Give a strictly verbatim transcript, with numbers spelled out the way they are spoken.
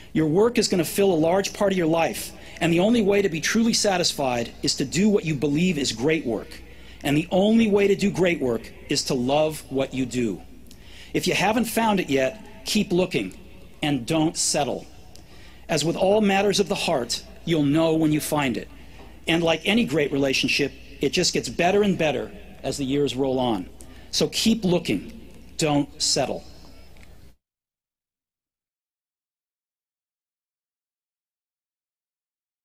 Your work is going to fill a large part of your life, and the only way to be truly satisfied is to do what you believe is great work. And the only way to do great work is to love what you do. If you haven't found it yet, keep looking, and don't settle. As with all matters of the heart, you'll know when you find it. And like any great relationship, it just gets better and better as the years roll on. So keep looking, don't settle.